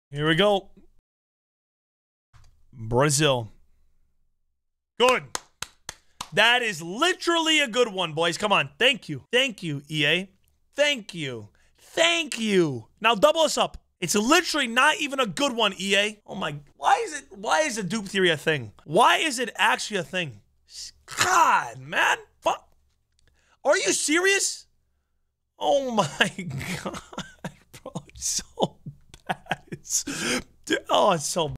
Here we go. Brazil. Good. That is literally a good one, boys. Come on. Thank you. Thank you, EA. Thank you. Thank you. Now double us up. It's literally not even a good one, EA. Oh my, why is the dupe theory a thing? Why is it actually a thing? God, man. Fuck. Are you serious? Oh my God, bro. It's so bad. It's so